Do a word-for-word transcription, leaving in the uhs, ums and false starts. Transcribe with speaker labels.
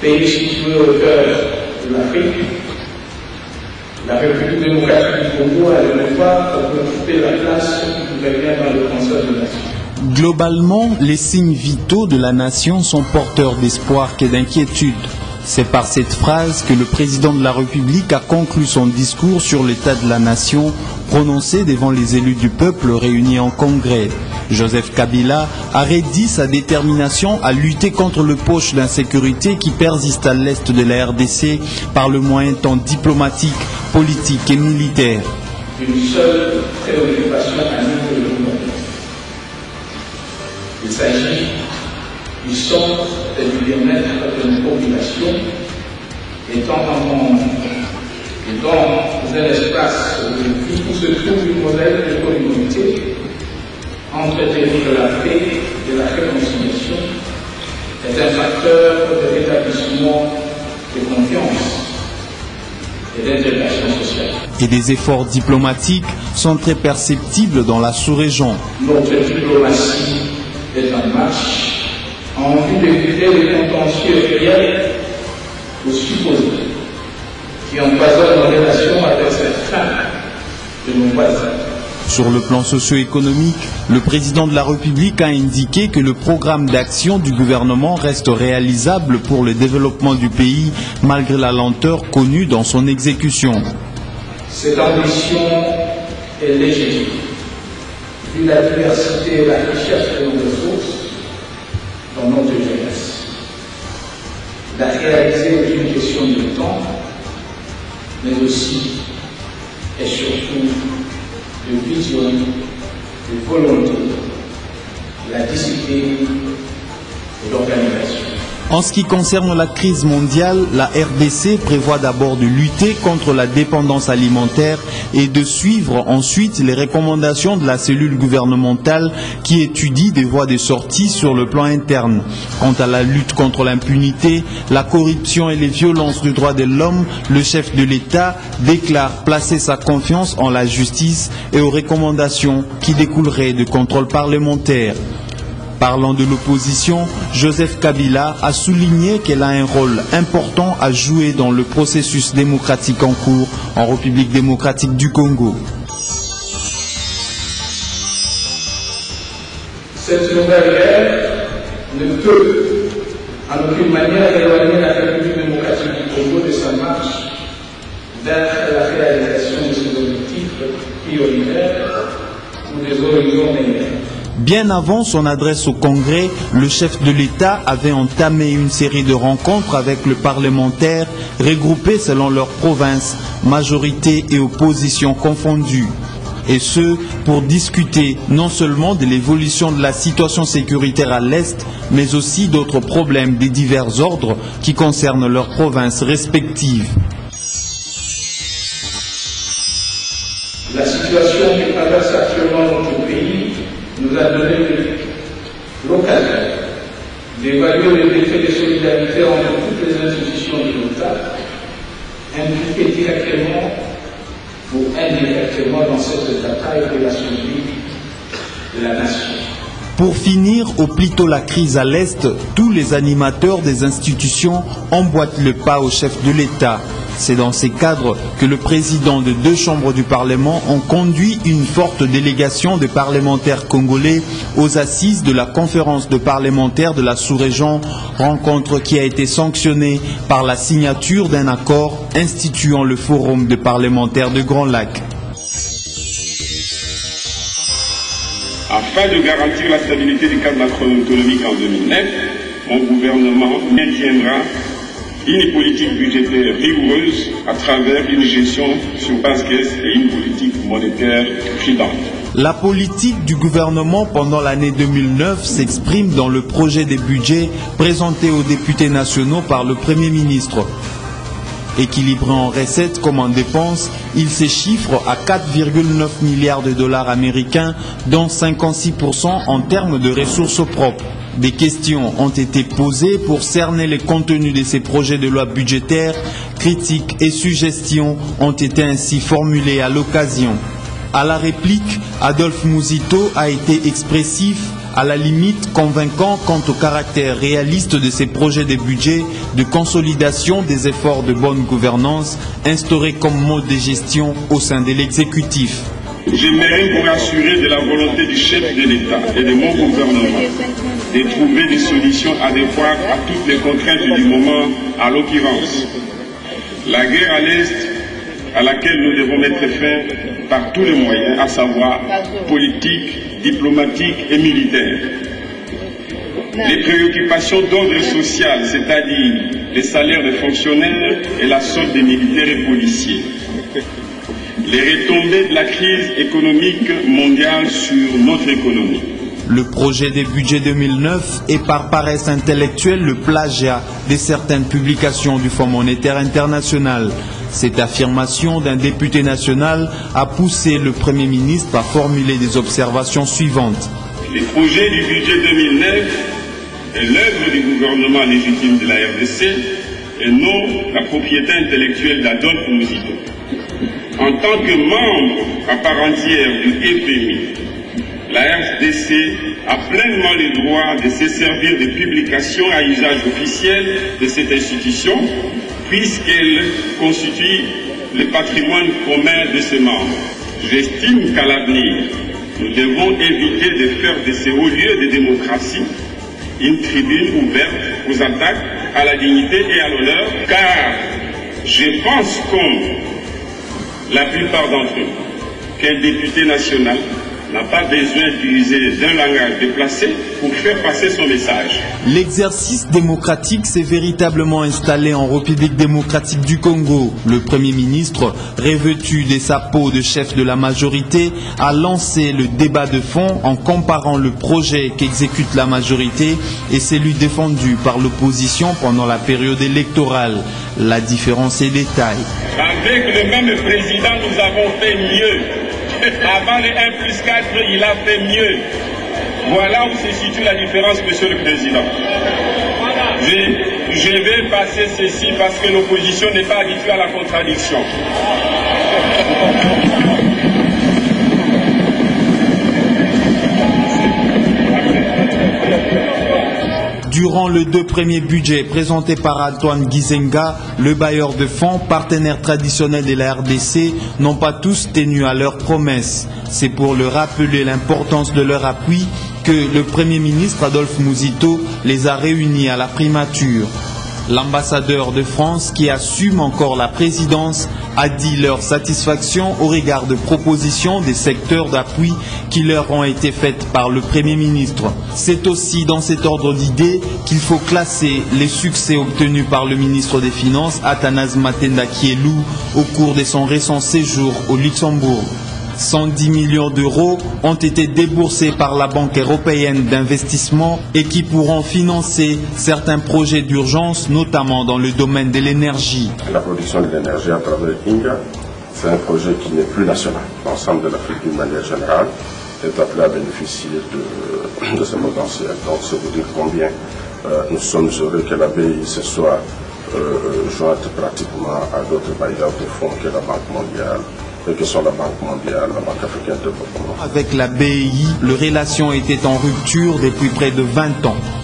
Speaker 1: pays situé au cœur de l'Afrique, la République démocratique du Congo a le devoir d'occuper la place qui lui revient dans le concert de nation.
Speaker 2: Globalement, les signes vitaux de la nation sont porteurs d'espoir et d'inquiétude. C'est par cette phrase que le président de la République a conclu son discours sur l'état de la nation prononcé devant les élus du peuple réunis en congrès. Joseph Kabila a redit sa détermination à lutter contre le poche d'insécurité qui persiste à l'est de la R D C par le moyen tant diplomatique, politique et militaire.
Speaker 1: Une seule préoccupation à nous de l'Union. Il s'agit du centre et du bien-être de nos populations, étant un monde et dans un espace où se trouve un modèle de communauté entretenu de la paix et de la réconciliation est un facteur de rétablissement de confiance et d'intégration sociale.
Speaker 2: Et des efforts diplomatiques sont très perceptibles dans la sous-région.
Speaker 1: Notre diplomatie est en marche en vue d'éviter les contentieux réels ou supposés qui empoisonnent nos relations avec certains de nos voisins.
Speaker 2: Sur le plan socio-économique, le président de la République a indiqué que le programme d'action du gouvernement reste réalisable pour le développement du pays malgré la lenteur connue dans son exécution.
Speaker 1: Cette ambition est légitime, vu la diversité et la richesse de nos ressources dans notre jeunesse. La réaliser est une question de temps, mais aussi et surtout de vision, de volonté, de la discipline et l'organisation.
Speaker 2: En ce qui concerne la crise mondiale, la R D C prévoit d'abord de lutter contre la dépendance alimentaire et de suivre ensuite les recommandations de la cellule gouvernementale qui étudie des voies de sortie sur le plan interne. Quant à la lutte contre l'impunité, la corruption et les violences du droit de l'homme, le chef de l'État déclare placer sa confiance en la justice et aux recommandations qui découleraient de contrôle parlementaire. Parlant de l'opposition, Joseph Kabila a souligné qu'elle a un rôle important à jouer dans le processus démocratique en cours en République démocratique du Congo.
Speaker 1: Cette nouvelle ère ne peut en aucune manière éloigner la République démocratique du Congo de sa marche vers la réalisation de ses objectifs prioritaires ou des horizons meilleurs.
Speaker 2: Bien avant son adresse au Congrès, le chef de l'État avait entamé une série de rencontres avec le parlementaire regroupés selon leur province, majorité et opposition confondues. Et ce, pour discuter non seulement de l'évolution de la situation sécuritaire à l'Est, mais aussi d'autres problèmes des divers ordres qui concernent leurs provinces respectives.
Speaker 1: La situation qui traverse actuellement notre pays nous a donné l'occasion d'évaluer les effets de solidarité entre toutes les institutions de l'État, impliquées directement ou indirectement dans cette bataille de la survie de la nation.
Speaker 2: Pour finir, au plutôt la crise à l'Est, tous les animateurs des institutions emboîtent le pas au chef de l'État. C'est dans ces cadres que le président de deux chambres du Parlement ont conduit une forte délégation de parlementaires congolais aux assises de la conférence de parlementaires de la sous-région, rencontre qui a été sanctionnée par la signature d'un accord instituant le forum de parlementaires de Grand Lac.
Speaker 3: Afin de garantir la stabilité du cadre macroéconomique en deux mille neuf, mon gouvernement maintiendra une politique budgétaire rigoureuse à travers une gestion sur base caisse et une politique monétaire prudente.
Speaker 2: La politique du gouvernement pendant l'année deux mille neuf s'exprime dans le projet de budget présenté aux députés nationaux par le Premier ministre. Équilibré en recettes comme en dépenses, il se chiffre à quatre virgule neuf milliards de dollars américains, dont cinquante-six pour cent en termes de ressources propres. Des questions ont été posées pour cerner les contenus de ces projets de loi budgétaires. Critiques et suggestions ont été ainsi formulées à l'occasion. À la réplique, Adolphe Mouzito a été expressif, à la limite convaincant quant au caractère réaliste de ces projets de budget de consolidation des efforts de bonne gouvernance instaurés comme mode de gestion au sein de l'exécutif.
Speaker 3: J'aimerais vous rassurer de la volonté du chef de l'État et de mon gouvernement de trouver des solutions adéquates à toutes les contraintes du moment, à l'occurrence la guerre à l'Est à laquelle nous devons mettre fin par tous les moyens, à savoir politique, diplomatique et militaire. Les préoccupations d'ordre social, c'est-à-dire les salaires des fonctionnaires et la solde des militaires et policiers. Les retombées de la crise économique mondiale sur notre économie.
Speaker 2: Le projet de budget deux mille neuf est par paresse intellectuelle le plagiat de certaines publications du Fonds monétaire international. Cette affirmation d'un député national a poussé le Premier ministre à formuler des observations suivantes.
Speaker 3: Le projet du budget deux mille neuf est l'œuvre du gouvernement légitime de la R D C et non la propriété intellectuelle d'Adolphe Muzito. En tant que membre à part entière du F M I, la R D C a pleinement le droit de se servir des publications à usage officiel de cette institution, puisqu'elle constitue le patrimoine commun de ses membres. J'estime qu'à l'avenir, nous devons éviter de faire de ces hauts lieux de démocratie une tribune ouverte aux attaques à la dignité et à l'honneur, car je pense comme la plupart d'entre eux qu'un député national n'a pas besoin d'utiliser d'un langage déplacé pour faire passer son message.
Speaker 2: L'exercice démocratique s'est véritablement installé en République démocratique du Congo. Le Premier ministre, revêtu de sa peau de chef de la majorité, a lancé le débat de fond en comparant le projet qu'exécute la majorité et celui défendu par l'opposition pendant la période électorale. La différence est détail.
Speaker 3: Avec le même président, nous avons fait mieux. Avant les un plus quatre, il a fait mieux. Voilà où se situe la différence, Monsieur le Président. Je, je vais passer ceci parce que l'opposition n'est pas habituée à la contradiction.
Speaker 2: Durant les deux premiers budgets présentés par Antoine Gizenga, le bailleur de fonds, partenaire traditionnel de la R D C, n'ont pas tous tenu à leurs promesses. C'est pour leur rappeler l'importance de leur appui que le Premier ministre Adolphe Muzito les a réunis à la primature. L'ambassadeur de France, qui assume encore la présidence, a dit leur satisfaction au regard de propositions des secteurs d'appui qui leur ont été faites par le Premier ministre. C'est aussi dans cet ordre d'idées qu'il faut classer les succès obtenus par le ministre des Finances, Athanase Matenda Kielou, au cours de son récent séjour au Luxembourg. cent dix millions d'euros ont été déboursés par la Banque européenne d'investissement et qui pourront financer certains projets d'urgence, notamment dans le domaine de l'énergie.
Speaker 4: La production de l'énergie à travers Inga, c'est un projet qui n'est plus national. L'ensemble de l'Afrique, d'une manière générale, est appelé à bénéficier de, de ce potentiel. Donc, c'est vous dire combien euh, nous sommes heureux que la B I se soit euh, jointe pratiquement à d'autres bailleurs de fonds que la Banque mondiale, que sont la Banque mondiale, la Banque africaine de développement.
Speaker 2: Avec la B I, les relations étaient en rupture depuis près de vingt ans.